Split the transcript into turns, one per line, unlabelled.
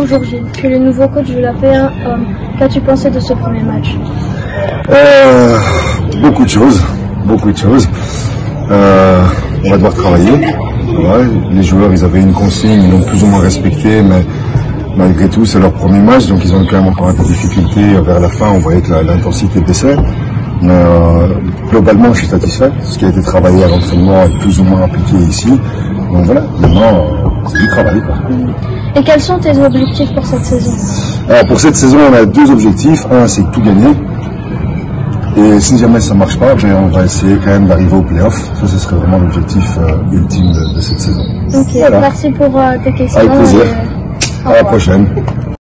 jour J. Tu es le nouveau coach de la P1. Qu'as-tu pensé de ce premier match?
Beaucoup de choses. On va devoir travailler. Ouais, les joueurs, ils avaient une consigne, ils l'ont plus ou moins respectée, mais malgré tout, c'est leur premier match, donc ils ont quand même encore un peu de difficulté vers la fin. On voyait que l'intensité baissait. Mais globalement, je suis satisfait. Ce qui a été travaillé à l'entraînement est plus ou moins appliqué ici. Donc voilà, maintenant, c'est du travail.
Et quels sont tes objectifs pour cette saison?
Alors pour cette saison, on a deux objectifs. Un, c'est tout gagner. Et si jamais ça ne marche pas, on va essayer quand même d'arriver au play-off. Ça, ce serait vraiment l'objectif ultime de cette saison.
Ok, voilà. Merci pour tes questions.
Avec plaisir. À la prochaine.